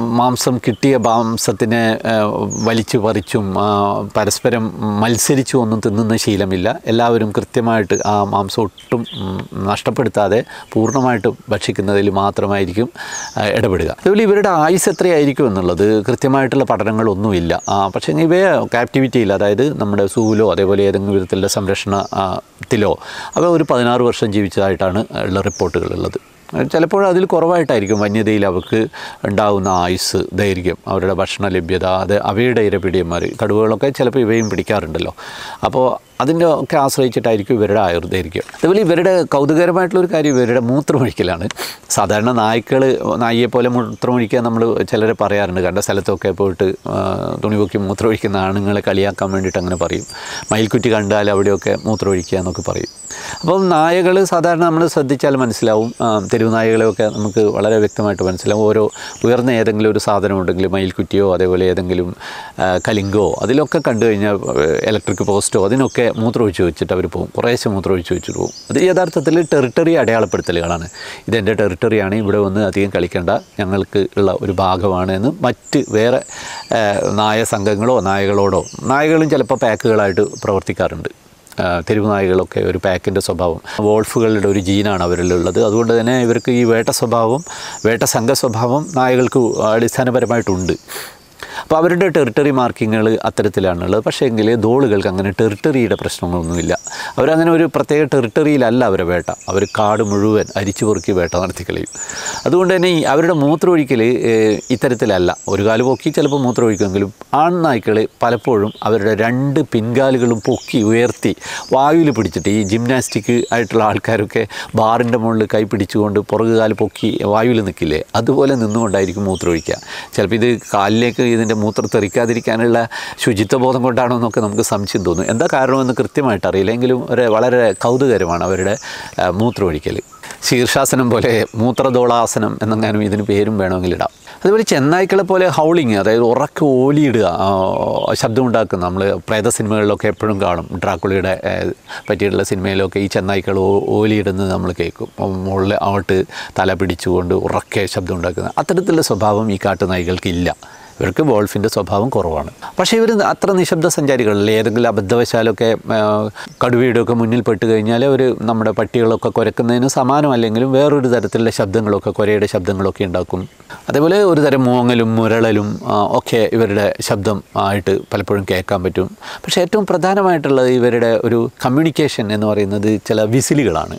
കിട്ടിയ മാംസത്തിനെ വലിച്ചു പറിച്ചും പരസ്പരം മത്സരിച്ചും ഒന്നും തിന്നുന്ന ശീലമില്ല. എല്ലാവരും കൃത്യമായിട്ട് ആ മാംസം ഒട്ടും നഷ്ടപ്പെടുത്താതെ പൂർണ്ണമായിട്ട് ഭക്ഷിക്കുന്നതിൽ മാത്രമായിരിക്കും ഇടപെടുക. അതുപോലെ ഇവരുടെ ആയുസ് എത്രയായിരിക്കും എന്നുള്ളത് കൃത്യമായിട്ടുള്ള പഠനങ്ങളൊന്നുമില്ല. പക്ഷേ ഇവയെ ക്യാപ്റ്റിവിറ്റിയിൽ, അതായത് നമ്മുടെ സൂവിലോ അതേപോലെ ഏതെങ്കിലും വിധത്തിലുള്ള സംരക്ഷണത്തിലോ അവ ഒരു 16 വർഷം ജീവിച്ചതായിട്ടാണ് ഉള്ള റിപ്പോർട്ടുകളുള്ളത്. ചിലപ്പോൾ അതിൽ കുറവായിട്ടായിരിക്കും വന്യതയിൽ അവർക്ക് ഉണ്ടാകുന്ന ആയുസ്, ദൈർഘ്യം, അവരുടെ ഭക്ഷണ ലഭ്യത, അവയുടെ ഇരപിടിയന്മാർ, കടുവകളൊക്കെ ചിലപ്പോൾ ഇവയും പിടിക്കാറുണ്ടല്ലോ. അപ്പോൾ അതിൻ്റെ ഒക്കെ ആശ്രയിച്ചിട്ടായിരിക്കും ഇവരുടെ ആയുർദൈർഘ്യം. അതുപോലെ ഇവരുടെ കൗതുകകരമായിട്ടുള്ളൊരു കാര്യം ഇവരുടെ മൂത്രമൊഴിക്കലാണ്. സാധാരണ നായിയെപ്പോലെ മൂത്രമൊഴിക്കാൻ നമ്മൾ ചിലരെ പറയാറുണ്ട്. കണ്ട സ്ഥലത്തൊക്കെ പോയിട്ട് തുണിപൊക്കി മൂത്രമൊഴിക്കുന്ന ആണുങ്ങളെ കളിയാക്കാൻ വേണ്ടിയിട്ട് അങ്ങനെ പറയും. മയിൽക്കുറ്റി കണ്ടാൽ അവിടെയൊക്കെ മൂത്രമൊഴിക്കുക എന്നൊക്കെ പറയും. അപ്പം നായകൾ സാധാരണ നമ്മൾ ശ്രദ്ധിച്ചാൽ മനസ്സിലാവും. തെരുവ് നായകളെയൊക്കെ നമുക്ക് വളരെ വ്യക്തമായിട്ട് മനസ്സിലാവും. ഓരോ ഉയർന്ന ഏതെങ്കിലും ഒരു സാധനം ഉണ്ടെങ്കിൽ മയിൽക്കുറ്റിയോ അതേപോലെ ഏതെങ്കിലും കലിങ്കോ അതിലൊക്കെ കണ്ടു കഴിഞ്ഞാൽ ഇലക്ട്രിക് പോസ്റ്റോ അതിനൊക്കെ മൂത്രമൊഴിച്ച് വെച്ചിട്ട് അവർ പോകും. കുറേശ്ശെ മൂത്രമൊഴിച്ച് വെച്ചിട്ട് പോകും. അത് യഥാർത്ഥത്തിൽ ടെറിട്ടറി അടയാളപ്പെടുത്തലുകളാണ്. ഇതെൻ്റെ ടെറിട്ടറിയാണ്, ഇവിടെ വന്ന് അധികം കളിക്കേണ്ട, ഞങ്ങൾക്ക് ഉള്ള ഒരു ഭാഗമാണ് എന്ന് മറ്റ് വേറെ നായ സംഘങ്ങളോ നായകളോടോ, നായകളും ചിലപ്പോൾ പാക്കുകളായിട്ട് പ്രവർത്തിക്കാറുണ്ട്. തെരുവ് നായകളൊക്കെ ഒരു പാക്കിൻ്റെ സ്വഭാവം, വോൾഫുകളുടെ ഒരു ജീനാണ് അവരിലുള്ളത്. അതുകൊണ്ട് തന്നെ ഇവർക്ക് ഈ വേട്ട സംഘ സ്വഭാവം നായകൾക്ക് അടിസ്ഥാനപരമായിട്ടുണ്ട്. അപ്പോൾ അവരുടെ ടെറിട്ടറി മാർക്കിങ്ങുകൾ അത്തരത്തിലാണുള്ളത്. പക്ഷേ എങ്കിൽ ധോളുകൾക്ക് അങ്ങനെ ടെറിട്ടറിയുടെ പ്രശ്നങ്ങളൊന്നുമില്ല. അവരങ്ങനെ ഒരു പ്രത്യേക ടെറിട്ടറിയിലല്ല അവരെ വേട്ട. അവർ കാട് മുഴുവൻ അരിച്ചു പൊറുക്കി വേട്ട നടത്തി കളയും. അതുകൊണ്ട് തന്നെ അവരുടെ മൂത്രമൊഴിക്കൽ ഇത്തരത്തിലല്ല. ഒരു കാല് പൊക്കി ചിലപ്പോൾ മൂത്രമൊഴിക്കുമെങ്കിലും ആൺനായ്ക്കൾ പലപ്പോഴും അവരുടെ 2 പിൻകാലുകളും പൊക്കി ഉയർത്തി വായുവിൽ പിടിച്ചിട്ട്, ഈ ജിംനാസ്റ്റിക് ആയിട്ടുള്ള ആൾക്കാരൊക്കെ ബാറിൻ്റെ മുകളിൽ കൈ പിടിച്ചുകൊണ്ട് പുറകുകാല് പൊക്കി വായുവിൽ നിൽക്കില്ലേ, അതുപോലെ നിന്നുകൊണ്ടായിരിക്കും മൂത്രമൊഴിക്കുക. ചിലപ്പോൾ ഇത് കാലിലേക്ക് ഇതിൻ്റെ മൂത്രം തെറിക്കാതിരിക്കാനുള്ള ശുചിത്വബോധം കൊണ്ടാണോ എന്നൊക്കെ നമുക്ക് സംശയം തോന്നും. എന്താ കാരണമെന്ന് കൃത്യമായിട്ട് അറിയില്ല. എങ്കിലും വളരെ കൗതുകരമാണ് അവരുടെ മൂത്രമൊഴിക്കൽ. ശീർഷാസനം പോലെ മൂത്രദോളാസനം എന്നെങ്ങാനും ഇതിന് പേരും വേണമെങ്കിൽ ഇടാം. അതുപോലെ ചെന്നായ്ക്കളെ പോലെ ഹൗളിങ്, അതായത് ഉറക്കെ ഓലിയിടുക, ശബ്ദമുണ്ടാക്കുന്ന, നമ്മൾ പ്രേത സിനിമകളിലൊക്കെ എപ്പോഴും കാണും. ഡ്രാക്കുളയുടെ പറ്റിയിട്ടുള്ള സിനിമയിലൊക്കെ ഈ ചെന്നായ്ക്കൾ ഓലിയിടുന്നത് നമ്മൾ കേൾക്കും. മുകളിൽ അങ്ങോട്ട് തല പിടിച്ചുകൊണ്ട് ഉറക്കെ ശബ്ദം ഉണ്ടാക്കുന്ന അത്തരത്തിലുള്ള സ്വഭാവം ഈ കാട്ടുനായ്ക്കൾക്കില്ല. ഇവർക്ക് വോൾഫിൻ്റെ സ്വഭാവം കുറവാണ്. പക്ഷേ ഇവർ അത്ര നിശബ്ദ സഞ്ചാരികളല്ല. ഏതെങ്കിലും അബദ്ധവശാലൊക്കെ കടുവയുടെയൊക്കെ മുന്നിൽ പെട്ട് കഴിഞ്ഞാൽ അവർ നമ്മുടെ പട്ടികളൊക്കെ കുരക്കുന്നതിന് സമാനമല്ലെങ്കിലും വേറൊരു തരത്തിലുള്ള ശബ്ദങ്ങളൊക്കെ, കുരയുടെ ശബ്ദങ്ങളൊക്കെ ഉണ്ടാക്കും. അതേപോലെ ഒരു തരം മോങ്ങലും മുരളലും ഒക്കെ ഇവരുടെ ശബ്ദം ആയിട്ട് പലപ്പോഴും കേൾക്കാൻ പറ്റും. പക്ഷേ ഏറ്റവും പ്രധാനമായിട്ടുള്ളത് ഇവരുടെ ഒരു കമ്മ്യൂണിക്കേഷൻ എന്ന് പറയുന്നത് ചില വിസിലുകളാണ്.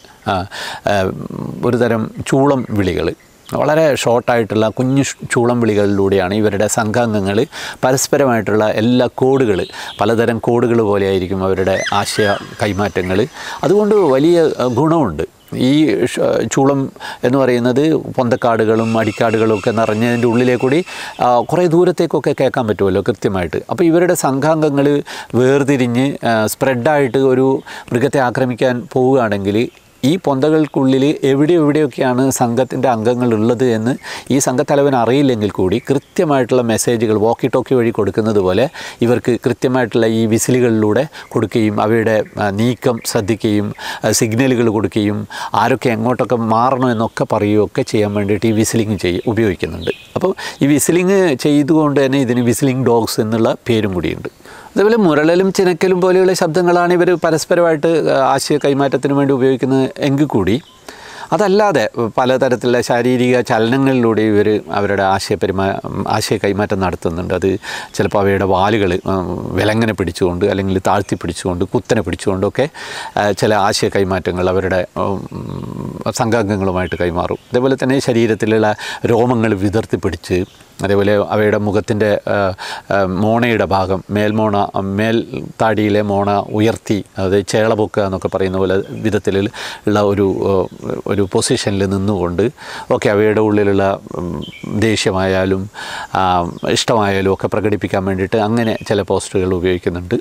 ഒരു തരം ചൂളം വിളികൾ, വളരെ ഷോർട്ടായിട്ടുള്ള കുഞ്ഞു ചൂളം വിളികളിലൂടെയാണ് ഇവരുടെ സംഘാംഗങ്ങൾ പരസ്പരമായിട്ടുള്ള എല്ലാ കോഡുകൾ, പലതരം കോഡുകൾ പോലെയായിരിക്കും അവരുടെ ആശയ കൈമാറ്റങ്ങൾ. അതുകൊണ്ട് വലിയ ഗുണമുണ്ട്. ഈ ചൂളം എന്ന് പറയുന്നത് പൊന്തക്കാടുകളും അടിക്കാടുകളും ഒക്കെ നിറഞ്ഞതിൻ്റെ ഉള്ളിലേക്കൂടി കുറേ ദൂരത്തേക്കൊക്കെ കേൾക്കാൻ പറ്റുമല്ലോ കൃത്യമായിട്ട്. അപ്പോൾ ഇവരുടെ സംഘാംഗങ്ങൾ വേർതിരിഞ്ഞ് സ്പ്രെഡായിട്ട് ഒരു മൃഗത്തെ ആക്രമിക്കാൻ പോവുകയാണെങ്കിൽ ഈ പൊന്തകൾക്കുള്ളിൽ എവിടെയൊക്കെയാണ് സംഘത്തിൻ്റെ അംഗങ്ങളുള്ളത് എന്ന് ഈ സംഘത്തലവൻ അറിയില്ലെങ്കിൽ കൂടി കൃത്യമായിട്ടുള്ള മെസ്സേജുകൾ വോക്കി ടോക്കി വഴി കൊടുക്കുന്നത് പോലെ ഇവർക്ക് കൃത്യമായിട്ടുള്ള ഈ വിസിലുകളിലൂടെ കൊടുക്കുകയും അവയുടെ നീക്കം ശ്രദ്ധിക്കുകയും സിഗ്നലുകൾ കൊടുക്കുകയും ആരൊക്കെ എങ്ങോട്ടൊക്കെ മാറണം എന്നൊക്കെ പറയുകയൊക്കെ ചെയ്യാൻ വേണ്ടിയിട്ട് ഈ വിസിലിംഗ് ഉപയോഗിക്കുന്നുണ്ട്. അപ്പോൾ ഈ വിസിലിംഗ് ചെയ്തുകൊണ്ട് തന്നെ ഇതിന് വിസിലിംഗ് ഡോഗ്സ് എന്നുള്ള പേരും കൂടിയുണ്ട്. അതേപോലെ മുരളലും ചിനക്കലും പോലെയുള്ള ശബ്ദങ്ങളാണ് ഇവർ പരസ്പരമായിട്ട് ആശയ കൈമാറ്റത്തിന് വേണ്ടി ഉപയോഗിക്കുന്നത് എങ്കിൽ കൂടി അതല്ലാതെ പലതരത്തിലുള്ള ശാരീരിക ചലനങ്ങളിലൂടെ ഇവർ അവരുടെ ആശയ കൈമാറ്റം നടത്തുന്നുണ്ട്. അത് ചിലപ്പോൾ അവയുടെ വാലുകൾ വിലങ്ങനെ പിടിച്ചുകൊണ്ട് അല്ലെങ്കിൽ താഴ്ത്തി പിടിച്ചുകൊണ്ട് കുത്തനെ പിടിച്ചുകൊണ്ടൊക്കെ ചില ആശയ കൈമാറ്റങ്ങൾ അവരുടെ സംഘാംഗങ്ങളുമായിട്ട് കൈമാറും. അതേപോലെ തന്നെ ശരീരത്തിലുള്ള രോമങ്ങൾ വിതർത്തി പിടിച്ച്, അതേപോലെ അവയുടെ മുഖത്തിൻ്റെ മോണയുടെ ഭാഗം, മേൽത്താടിയിലെ മോണ ഉയർത്തി, അതായത് ചേളപൊക്കുക എന്നൊക്കെ പറയുന്ന പോലെ വിധത്തിലുള്ള ഒരു പൊസിഷനിൽ നിന്നുകൊണ്ട് ഒക്കെ അവയുടെ ഉള്ളിലുള്ള ദേഷ്യമായാലും ഇഷ്ടമായാലും ഒക്കെ പ്രകടിപ്പിക്കാൻ വേണ്ടിയിട്ട് അങ്ങനെ ചില പോസ്റ്ററുകൾ ഉപയോഗിക്കുന്നുണ്ട്.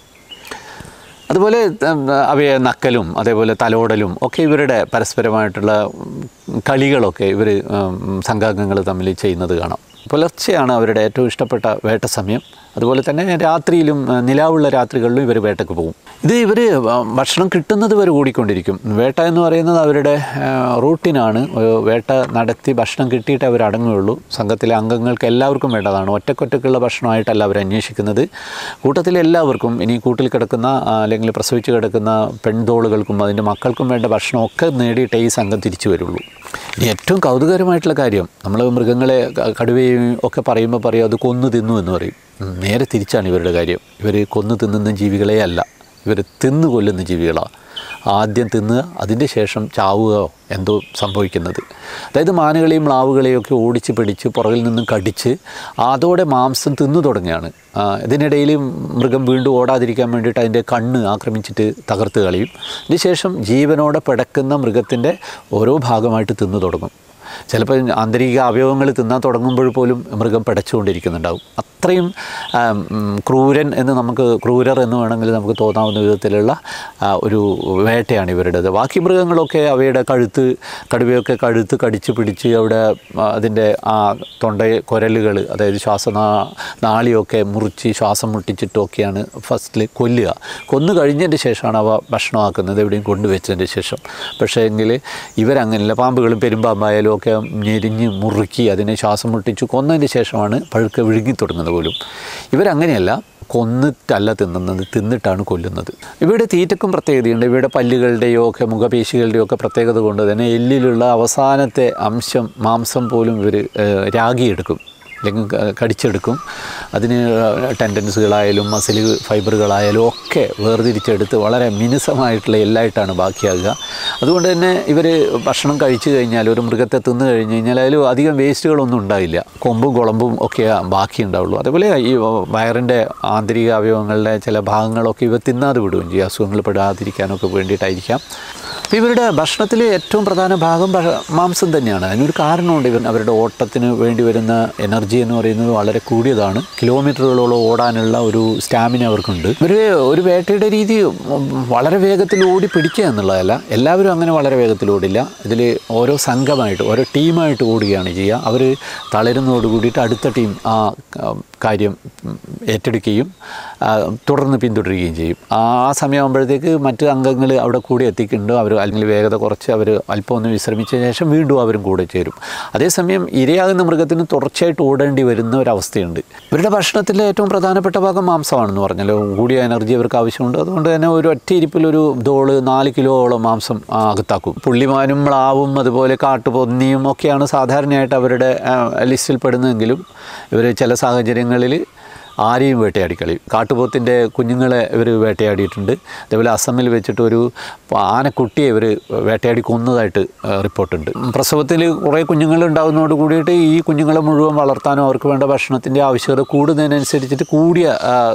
അതുപോലെ അവയെ നക്കലും അതേപോലെ തലോടലും ഒക്കെ ഇവരുടെ പരസ്പരമായിട്ടുള്ള കളികളൊക്കെ ഇവർ സംഘാംഗങ്ങൾ തമ്മിൽ ചെയ്യുന്നത് കാണാം. പുലർച്ചെയാണ് അവരുടെ ഏറ്റവും ഇഷ്ടപ്പെട്ട വേട്ട സമയം. അതുപോലെ തന്നെ രാത്രിയിലും നിലാവുള്ള രാത്രികളിലും ഇവർ വേട്ടയ്ക്ക് പോകും. ഇത് ഇവർ ഭക്ഷണം കിട്ടുന്നത് വരെ ഓടിക്കൊണ്ടിരിക്കും. വേട്ട എന്ന് പറയുന്നത് അവരുടെ റൂട്ടീനാണ്. വേട്ട നടത്തി ഭക്ഷണം കിട്ടിയിട്ട് അവർ അടങ്ങുകയുള്ളൂ. സംഘത്തിലെ അംഗങ്ങൾക്ക് എല്ലാവർക്കും വേണ്ടതാണ്. ഒറ്റക്കൊറ്റക്കുള്ള ഭക്ഷണമായിട്ടല്ല അവർ അന്വേഷിക്കുന്നത്. കൂട്ടത്തിലെ എല്ലാവർക്കും, ഇനി കൂട്ടിൽ കിടക്കുന്ന അല്ലെങ്കിൽ പ്രസവിച്ച് കിടക്കുന്ന പെൺതോളുകൾക്കും അതിൻ്റെ മക്കൾക്കും വേണ്ട ഭക്ഷണമൊക്കെ നേടിയിട്ടേ ഈ സംഘം തിരിച്ചു വരുള്ളൂ. ഇനി ഏറ്റവും കൗതുകരമായിട്ടുള്ള കാര്യം, നമ്മൾ മൃഗങ്ങളെ കടുവയും ഒക്കെ പറയുമ്പോൾ പറയും അത് കൊന്നു തിന്നു എന്ന് പറയും. നേരെ തിരിച്ചാണ് ഇവരുടെ കാര്യം. ഇവർ കൊന്നു തിന്നുന്ന ജീവികളെ അല്ല, ഇവർ തിന്നു കൊല്ലുന്ന ജീവികളാണ്. ആദ്യം തിന്നുക, അതിൻ്റെ ശേഷം ചാവുകയോ എന്തോ സംഭവിക്കുന്നത്. അതായത് മാനുകളെയും മ്ലാവുകളെയും ഒക്കെ ഓടിച്ച് പിടിച്ച് പുറകിൽ നിന്നും കടിച്ച് അതോടെ മാംസം തിന്നു തുടങ്ങുകയാണ്. ഇതിനിടയിൽ മൃഗം വീണ്ടും ഓടാതിരിക്കാൻ വേണ്ടിയിട്ട് അതിൻ്റെ കണ്ണ് ആക്രമിച്ചിട്ട് തകർത്ത് കളയും. അതിനുശേഷം ജീവനോടെ പിടക്കുന്ന മൃഗത്തിൻ്റെ ഓരോ ഭാഗമായിട്ട് തിന്നു തുടങ്ങും. ചിലപ്പോൾ ആന്തരിക അവയവങ്ങൾ തിന്നാൻ തുടങ്ങുമ്പോൾ പോലും മൃഗം പിടച്ചുകൊണ്ടിരിക്കുന്നുണ്ടാവും. അത്രയും ക്രൂരൻ എന്ന് ക്രൂരർ എന്ന് വേണമെങ്കിൽ നമുക്ക് തോന്നാവുന്ന വിധത്തിലുള്ള ഒരു വേട്ടയാണ് ഇവരുടേത്. ബാക്കി മൃഗങ്ങളൊക്കെ അവയുടെ കടുവയൊക്കെ കഴുത്ത് കടിച്ച് പിടിച്ച് അവിടെ അതിൻ്റെ തൊണ്ട കുരലുകൾ, അതായത് നാളിയൊക്കെ മുറിച്ച് ശ്വാസം മുട്ടിച്ചിട്ടൊക്കെയാണ് ഫസ്റ്റിൽ കൊല്ലുക. കൊന്നു കഴിഞ്ഞതിൻ്റെ ശേഷമാണ് അവ ഭക്ഷണമാക്കുന്നത്, എവിടെയും കൊണ്ടുവച്ചതിൻ്റെ ശേഷം. പക്ഷേ എങ്കിൽ ഇവരങ്ങനെയല്ല. പാമ്പുകളും പെരുമ്പാമ്പായാലും ഒക്കെ ഞെരിഞ്ഞ് മുറുക്കി അതിനെ ശ്വാസം മുട്ടിച്ച് കൊന്നതിന് ശേഷമാണ് പഴുക്കെ വിഴുങ്ങി തുടങ്ങുന്നത് പോലും. ഇവരങ്ങനെയല്ല, കൊന്നിട്ടല്ല തിന്നുന്നത്, തിന്നിട്ടാണ് കൊല്ലുന്നത്. ഇവയുടെ തീറ്റക്കും പ്രത്യേകതയുണ്ട്. ഇവയുടെ പല്ലുകളുടെയോ ഒക്കെ മുഖപേശികളുടെയോ ഒക്കെ പ്രത്യേകത കൊണ്ട് തന്നെ എല്ലിലുള്ള അവസാനത്തെ അംശം മാംസം പോലും ഇവർ രാഗിയെടുക്കും. അല്ലെങ്കിൽ കടിച്ചെടുക്കും. അതിന് ടെൻഡൻസുകളായാലും മസിൽ ഫൈബറുകളായാലും ഒക്കെ വേർതിരിച്ചെടുത്ത് വളരെ മിനുസമായിട്ടുള്ള എല്ലായിട്ടാണ് ബാക്കിയാകുക. അതുകൊണ്ട് തന്നെ ഇവർ ഭക്ഷണം കഴിച്ചു കഴിഞ്ഞാൽ, ഒരു മൃഗത്തെ തിന്നു കഴിഞ്ഞ് കഴിഞ്ഞാൽ അതിൽ അധികം വേസ്റ്റുകളൊന്നും ഉണ്ടാവില്ല. കൊമ്പും കുളമ്പും ഒക്കെ ബാക്കി ഉണ്ടാവുള്ളൂ. അതേപോലെ ഈ വയറിൻ്റെ ആന്തരിക അവയവങ്ങളുടെ ചില ഭാഗങ്ങളൊക്കെ ഇവ തിന്നാതെ വിടുകയും ചെയ്യും, അസുഖങ്ങൾ പെടാതിരിക്കാനൊക്കെ വേണ്ടിയിട്ടായിരിക്കാം. അപ്പോൾ ഇവരുടെ ഭക്ഷണത്തിൽ ഏറ്റവും പ്രധാന ഭാഗം മാംസം തന്നെയാണ്. അതിനൊരു കാരണമുണ്ട്. അവരുടെ ഓട്ടത്തിന് വേണ്ടി വരുന്ന എനർജി എന്ന് പറയുന്നത് വളരെ കൂടിയതാണ്. കിലോമീറ്ററുകളോളം ഓടാനുള്ള ഒരു സ്റ്റാമിന അവർക്കുണ്ട്. ഇവർ ഒരു വേട്ടയുടെ രീതി വളരെ വേഗത്തിൽ ഓടി പിടിക്കുക എന്നുള്ളതല്ല, എല്ലാവരും അങ്ങനെ വളരെ വേഗത്തിൽ ഓടില്ല. ഇതിൽ ഓരോ സംഘമായിട്ട്, ഓരോ ടീമായിട്ട് ഓടുകയാണ് ചെയ്യുക. അവർ തളരുന്നതോട് കൂടിയിട്ട് അടുത്ത ടീം ആ കാര്യം ഏറ്റെടുക്കുകയും തുടർന്ന് പിന്തുടരുകയും ചെയ്യും. ആ സമയമാകുമ്പോഴത്തേക്ക് മറ്റ് അംഗങ്ങൾ അവിടെ കൂടി എത്തിക്കുന്നുണ്ട്. അവർ അല്ലെങ്കിൽ വേഗത കുറച്ച് അവർ അല്പം ഒന്ന് വിശ്രമിച്ച ശേഷം വീണ്ടും അവരും കൂടെ ചേരും. അതേസമയം ഇരയാകുന്ന മൃഗത്തിന് തുടർച്ചയായിട്ട് ഓടേണ്ടി വരുന്ന ഒരവസ്ഥയുണ്ട്. ഇവരുടെ ഭക്ഷണത്തിലെ ഏറ്റവും പ്രധാനപ്പെട്ട ഭാഗം മാംസമാണെന്ന് പറഞ്ഞാൽ കൂടിയ എനർജി അവർക്ക് ആവശ്യമുണ്ട്. അതുകൊണ്ട് തന്നെ ഒരു ഒറ്റ ഇരിപ്പിലൊരു ഡോള് 4 കിലോയോളം മാംസം അകത്താക്കും. പുള്ളിമാനും മ്ലാവും അതുപോലെ കാട്ടുപന്നിയും ഒക്കെയാണ് സാധാരണയായിട്ട് അവരുടെ ലിസ്റ്റിൽ പെടുന്നതെങ്കിലും ഇവർ ചില സാഹചര്യങ്ങളിൽ ആരെയും വേട്ടയാടി കളയും. കാട്ടുപോത്തിൻ്റെ കുഞ്ഞുങ്ങളെ ഇവർ വേട്ടയാടിയിട്ടുണ്ട്. അതേപോലെ അസമിൽ വെച്ചിട്ട് ഒരു ആനക്കുട്ടിയെ ഇവർ വേട്ടയാടി കൊന്നതായിട്ട് റിപ്പോർട്ടുണ്ട്. പ്രസവത്തിൽ കുറേ കുഞ്ഞുങ്ങൾ ഉണ്ടാകുന്നതോട് കൂടിയിട്ട് ഈ കുഞ്ഞുങ്ങളെ മുഴുവൻ വളർത്താനോ അവർക്ക് വേണ്ട ഭക്ഷണത്തിൻ്റെ ആവശ്യകത കൂടുന്നതിനനുസരിച്ചിട്ട് കൂടിയ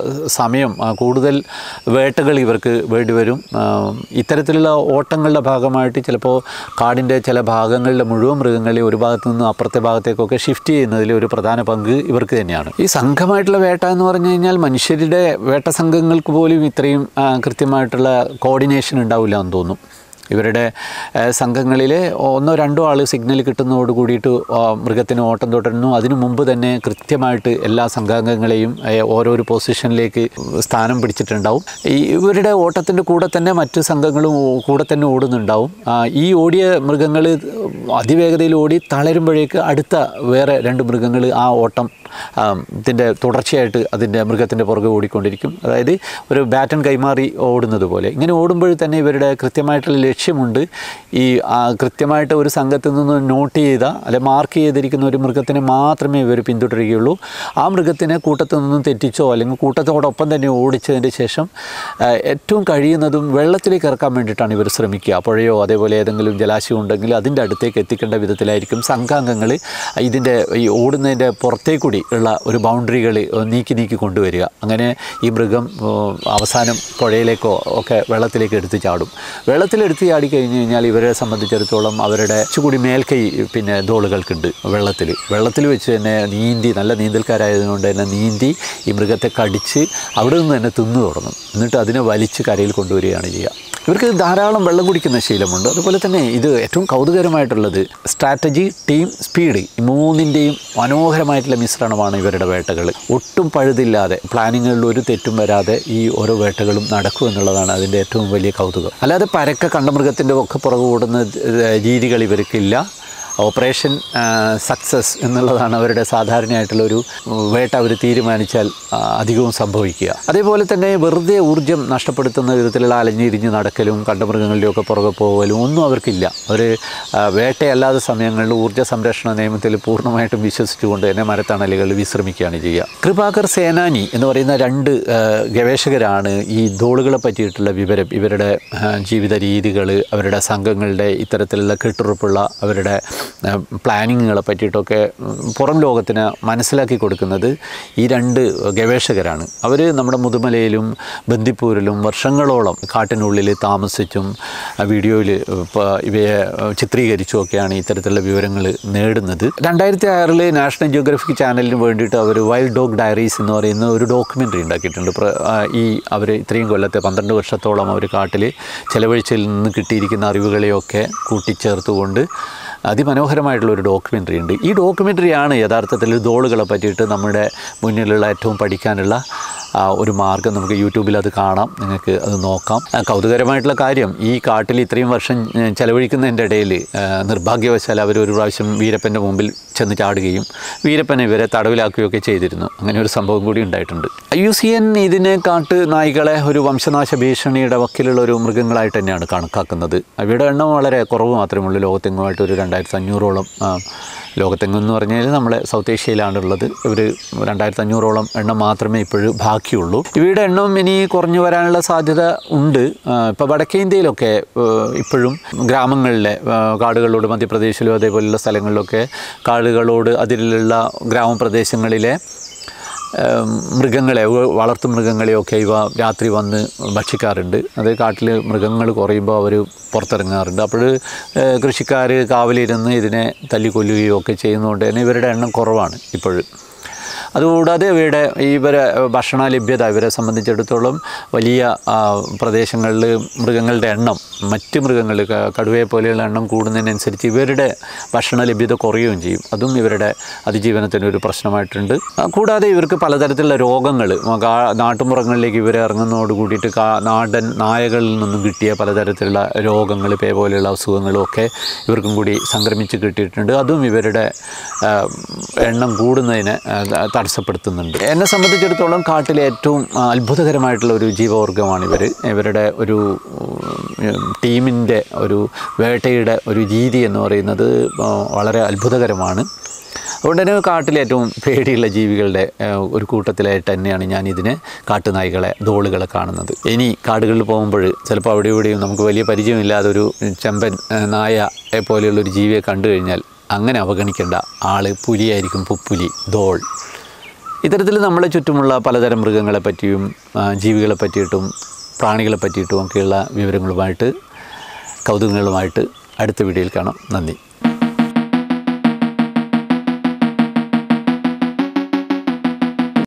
സമയം, കൂടുതൽ വേട്ടകൾ ഇവർക്ക് വേണ്ടി വരും. ഇത്തരത്തിലുള്ള ഓട്ടങ്ങളുടെ ഭാഗമായിട്ട് ചിലപ്പോൾ കാടിൻ്റെ ചില ഭാഗങ്ങളിലെ മുഴുവൻ മൃഗങ്ങളെ ഒരു ഭാഗത്തു നിന്ന് അപ്പുറത്തെ ഭാഗത്തേക്കൊക്കെ ഷിഫ്റ്റ് ചെയ്യുന്നതിൽ ഒരു പ്രധാന പങ്ക് ഇവർക്ക് തന്നെയാണ്. ഈ സംഘമായിട്ടുള്ള വേട്ട എന്ന് പറഞ്ഞു കഴിഞ്ഞാൽ മനുഷ്യരുടെ വേട്ട സംഘങ്ങൾക്ക് പോലും ഇത്രയും കൃത്യമായിട്ടുള്ള കോർഡിനേഷൻ ഉണ്ടാവില്ല എന്ന് തോന്നും. ഇവരുടെ സംഘങ്ങളിൽ 1-2 ആൾ സിഗ്നൽ കിട്ടുന്നതോട് കൂടിയിട്ട് മൃഗത്തിന് ഓട്ടം തുടരുന്നു. അതിനു മുമ്പ് തന്നെ കൃത്യമായിട്ട് എല്ലാ സംഘാംഗങ്ങളെയും ഓരോരോ പൊസിഷനിലേക്ക് സ്ഥാനം പിടിച്ചിട്ടുണ്ടാവും. ഇവരുടെ ഓട്ടത്തിൻ്റെ കൂടെ തന്നെ മറ്റ് സംഘങ്ങളും കൂടെ തന്നെ ഓടുന്നുണ്ടാവും. ഈ ഓടിയ മൃഗങ്ങൾ അതിവേഗതയിൽ ഓടി തളരുമ്പോഴേക്ക് അടുത്ത വേറെ 2 മൃഗങ്ങൾ ആ ഓട്ടം ഇതിൻ്റെ തുടർച്ചയായിട്ട് അതിൻ്റെ മൃഗത്തിൻ്റെ പുറകെ ഓടിക്കൊണ്ടിരിക്കും. അതായത് ഒരു ബാറ്റൺ കൈമാറി ഓടുന്നത് പോലെ. ഇങ്ങനെ ഓടുമ്പോൾ തന്നെ ഇവരുടെ കൃത്യമായിട്ടുള്ള ലക്ഷ്യമുണ്ട്. ഈ കൃത്യമായിട്ട് ഒരു സംഘത്തിൽ നിന്ന് നോട്ട് ചെയ്ത അല്ലെ മാർക്ക് ചെയ്തിരിക്കുന്ന ഒരു മൃഗത്തിനെ മാത്രമേ ഇവർ പിന്തുടരുകയുള്ളൂ. ആ മൃഗത്തിനെ കൂട്ടത്തിൽ നിന്നും തെറ്റിച്ചോ അല്ലെങ്കിൽ കൂട്ടത്തോടൊപ്പം തന്നെ ഓടിച്ചതിൻ്റെ ശേഷം ഏറ്റവും കഴിയുന്നതും വെള്ളത്തിലേക്ക് ഇറക്കാൻ വേണ്ടിയിട്ടാണ് ഇവർ ശ്രമിക്കുക. പുഴയോ അതേപോലെ ഏതെങ്കിലും ജലാശയം ഉണ്ടെങ്കിൽ അതിൻ്റെ അടുത്തേക്ക് എത്തിക്കേണ്ട വിധത്തിലായിരിക്കും സംഘാംഗങ്ങൾ ഇതിൻ്റെ ഈ ഓടുന്നതിൻ്റെ പുറത്തേക്കൂടി ഉള്ള ഒരു ബൗണ്ടറികൾ നീക്കി കൊണ്ടുവരിക. അങ്ങനെ ഈ മൃഗം അവസാനം പുഴയിലേക്കോ ഒക്കെ വെള്ളത്തിലേക്ക് എടുത്ത് ചാടും. വെള്ളത്തിലെടുത്ത് ചാടി കഴിഞ്ഞ് കഴിഞ്ഞാൽ ഇവരെ സംബന്ധിച്ചിടത്തോളം അവരുടെ കുറച്ചുകൂടി മേൽക്കൈ പിന്നെ തോളുകൾക്കുണ്ട്. വെള്ളത്തിൽ വെച്ച് തന്നെ നീന്തി, നല്ല നീന്തൽക്കാരായതുകൊണ്ട് തന്നെ നീന്തി ഈ മൃഗത്തെ കടിച്ച് അവിടെ നിന്ന് തന്നെ തിന്നു തുടങ്ങും. എന്നിട്ട് അതിനെ വലിച്ച് കരയിൽ കൊണ്ടുവരികയാണ് ചെയ്യുക. ഇവർക്ക് ധാരാളം വെള്ളം കുടിക്കുന്ന ശീലമുണ്ട്. അതുപോലെ തന്നെ ഇത് ഏറ്റവും കൗതുകരമായിട്ടുള്ളത് സ്ട്രാറ്റജി, ടീം, സ്പീഡ്, ഈ 3ൻ്റെയും മനോഹരമായിട്ടുള്ള മിശ്രണമാണ് ഇവരുടെ വേട്ടകൾ. ഒട്ടും പഴുതില്ലാതെ പ്ലാനിങ്ങുകളിൽ ഒരു തെറ്റും വരാതെ ഈ ഓരോ വേട്ടകളും നടക്കും എന്നുള്ളതാണ് അതിൻ്റെ ഏറ്റവും വലിയ കൗതുകം. അല്ലാതെ പരക്കെ കണ്ടമൃഗത്തിൻ്റെ ഒക്കെ പുറകെ ഓടുന്ന രീതികൾ ഇവർക്കില്ല. ഓപ്പറേഷൻ സക്സസ് എന്നുള്ളതാണ് അവരുടെ സാധാരണയായിട്ടുള്ളൊരു വേട്ട അവർ തീരുമാനിച്ചാൽ അധികവും സംഭവിക്കുക. അതേപോലെ തന്നെ വെറുതെ ഊർജ്ജം നഷ്ടപ്പെടുത്തുന്ന വിധത്തിലുള്ള അലഞ്ഞിരിഞ്ഞ് നടക്കലും കണ്ടമൃഗങ്ങളിലൊക്കെ പുറകെ പോകലും ഒന്നും അവർക്കില്ല. അവർ വേട്ടയല്ലാത്ത സമയങ്ങളിൽ ഊർജ്ജ സംരക്ഷണ നിയമത്തിൽ പൂർണ്ണമായിട്ടും വിശ്വസിച്ചുകൊണ്ട് തന്നെ മരത്തണലുകളിൽ വിശ്രമിക്കുകയാണ് ചെയ്യുക. കൃപാകർ സേനാനി എന്ന് പറയുന്ന 2 ഗവേഷകരാണ് ഈ ധോളുകളെ പറ്റിയിട്ടുള്ള വിവരം, ഇവരുടെ ജീവിത രീതികൾ, അവരുടെ സംഘങ്ങളുടെ ഇത്തരത്തിലുള്ള കെട്ടുറപ്പുള്ള അവരുടെ പ്ലാനിങ്ങുകളെ പറ്റിയിട്ടൊക്കെ പുറം ലോകത്തിന് മനസ്സിലാക്കി കൊടുക്കുന്നത് ഈ 2 ഗവേഷകരാണ്. അവർ നമ്മുടെ മുതുമലയിലും ബന്ദിപ്പൂരിലും വർഷങ്ങളോളം കാട്ടിനുള്ളിൽ താമസിച്ചും വീഡിയോയിൽ ഇവയെ ചിത്രീകരിച്ചുമൊക്കെയാണ് ഇത്തരത്തിലുള്ള വിവരങ്ങൾ നേടുന്നത്. 2006 നാഷണൽ ജിയോഗ്രഫിക് ചാനലിന് വേണ്ടിയിട്ട് അവർ വൈൽഡ് ഡോഗ് ഡയറീസ് എന്ന് പറയുന്ന ഒരു ഡോക്യുമെൻ്ററി ഉണ്ടാക്കിയിട്ടുണ്ട്. അവർ ഇത്രയും കൊല്ലത്തെ 12 വർഷത്തോളം അവർ കാട്ടിൽ ചെലവഴിച്ചതിൽ നിന്ന് കിട്ടിയിരിക്കുന്ന അറിവുകളെയൊക്കെ കൂട്ടിച്ചേർത്തുകൊണ്ട് അതിമനോഹരമായിട്ടുള്ളൊരു ഡോക്യുമെൻ്ററി ഉണ്ട്. ഈ ഡോക്യുമെൻ്ററിയാണ് യഥാർത്ഥത്തിൽ ധോളുകളെ പറ്റിയിട്ട് നമ്മുടെ മുന്നിലുള്ള ഏറ്റവും പഠിക്കാനുള്ള ഒരു മാർഗ്ഗം നമുക്ക് യൂട്യൂബിൽ അത് കാണാം, നിങ്ങൾക്ക് അത് നോക്കാം. കൗതുകരമായിട്ടുള്ള കാര്യം, ഈ കാട്ടിൽ ഇത്രയും വർഷം ചെലവഴിക്കുന്നതിൻ്റെ ഇടയിൽ നിർഭാഗ്യവശാൽ അവർ ഒരു പ്രാവശ്യം വീരപ്പൻ്റെ മുമ്പിൽ ചെന്ന് ചാടുകയും വീരപ്പനെ ഇവരെ തടവിലാക്കുകയൊക്കെ ചെയ്തിരുന്നു. അങ്ങനെ ഒരു സംഭവം കൂടി ഉണ്ടായിട്ടുണ്ട്. IUCN ഇതിനെ കാട്ട് നായ്ക്കളെ ഒരു വംശനാശ ഭീഷണിയുടെ വക്കിലുള്ള ഒരു മൃഗങ്ങളായിട്ട് തന്നെയാണ് കണക്കാക്കുന്നത്. അവയുടെ എണ്ണം വളരെ കുറവ് മാത്രമേ ഉള്ളൂ. ലോകത്തെങ്ങുമായിട്ട് ഒരു 2500ഓളം, ലോകത്തെങ്ങെന്ന് പറഞ്ഞാൽ നമ്മളെ സൗത്ത് ഏഷ്യയിലാണുള്ളത്. ഇവർ 2500ഓളം എണ്ണം മാത്രമേ ഇപ്പോഴും ബാക്കിയുള്ളൂ. ഇവയുടെ എണ്ണം ഇനി കുറഞ്ഞു വരാനുള്ള സാധ്യത ഉണ്ട്. ഇപ്പോൾ വടക്കേ ഇന്ത്യയിലൊക്കെ ഇപ്പോഴും ഗ്രാമങ്ങളിലെ കാടുകളോട്, മധ്യപ്രദേശിലോ അതേപോലെയുള്ള സ്ഥലങ്ങളിലൊക്കെ കാടുകളോട് അതിലുള്ള ഗ്രാമപ്രദേശങ്ങളിലെ മൃഗങ്ങളെ, വളർത്തു മൃഗങ്ങളെയൊക്കെ ഇവ രാത്രി വന്ന് ഭക്ഷിക്കാറുണ്ട്. അത് കാട്ടിൽ മൃഗങ്ങൾ കുറയുമ്പോൾ അവർ പുറത്തിറങ്ങാറുണ്ട്. അപ്പോൾ കൃഷിക്കാർ കാവലിരുന്ന് ഇതിനെ തല്ലിക്കൊല്ലുകയോ ഒക്കെ ചെയ്യുന്നതുകൊണ്ട് തന്നെ ഇവരുടെ എണ്ണം കുറവാണ് ഇപ്പോഴും. അതുകൂടാതെ ഇവരെ ഭക്ഷണ ലഭ്യത ഇവരെ സംബന്ധിച്ചിടത്തോളം വലിയ പ്രദേശങ്ങളിൽ മൃഗങ്ങളുടെ എണ്ണം, മറ്റ് മൃഗങ്ങൾ കടുവയെ പോലെയുള്ള എണ്ണം കൂടുന്നതിനനുസരിച്ച് ഇവരുടെ ഭക്ഷണ ലഭ്യത കുറയുകയും ചെയ്യും. അതും ഇവരുടെ അതിജീവനത്തിനൊരു പ്രശ്നമായിട്ടുണ്ട്. കൂടാതെ ഇവർക്ക് പലതരത്തിലുള്ള രോഗങ്ങൾ, നാട്ടുമ്പുറങ്ങളിലേക്ക് ഇവർ ഇറങ്ങുന്നതോട് കൂടിയിട്ട് നാടൻ നായകളിൽ നിന്നും കിട്ടിയ പലതരത്തിലുള്ള രോഗങ്ങൾ, പേ പോലെയുള്ള അസുഖങ്ങളും ഒക്കെ ഇവർക്കും കൂടി സംക്രമിച്ച് കിട്ടിയിട്ടുണ്ട്. അതും ഇവരുടെ എണ്ണം കൂടുന്നതിനെ തടസ്സപ്പെടുത്തുന്നുണ്ട്. എന്നെ സംബന്ധിച്ചിടത്തോളം കാട്ടിലെ ഏറ്റവും അത്ഭുതകരമായിട്ടുള്ള ഒരു ജീവവർഗമാണ് ഇവർ. ഇവരുടെ ഒരു ടീമിൻ്റെ ഒരു വേട്ടയുടെ ഒരു രീതി എന്ന് പറയുന്നത് വളരെ അത്ഭുതകരമാണ്. അതുകൊണ്ട് തന്നെ കാട്ടിലെ ഏറ്റവും പേടിയുള്ള ജീവികളുടെ ഒരു കൂട്ടത്തിലായിട്ട് തന്നെയാണ് ഞാൻ ഇതിനെ കാട്ടുനായ്ക്കളെ, ധോളുകളെ കാണുന്നത്. ഇനി കാടുകളിൽ പോകുമ്പോൾ ചിലപ്പോൾ അവിടെ ഇവിടെയും നമുക്ക് വലിയ പരിചയമില്ലാതൊരു ചെമ്പൻ നായയെ പോലെയുള്ളൊരു ജീവിയെ കണ്ടു കഴിഞ്ഞാൽ അങ്ങനെ അവഗണിക്കേണ്ട. ആൾ പുലിയായിരിക്കും, പുപ്പുലി, ധോൾ. ഇത്തരത്തിൽ നമ്മളെ ചുറ്റുമുള്ള പലതരം മൃഗങ്ങളെ പറ്റിയും ജീവികളെ പറ്റിയിട്ടും പ്രാണികളെ പറ്റിയിട്ടും ഒക്കെയുള്ള വിവരങ്ങളുമായിട്ട്, കൗതുകങ്ങളുമായിട്ട് അടുത്ത വീഡിയോയിൽ കാണാം. നന്ദി.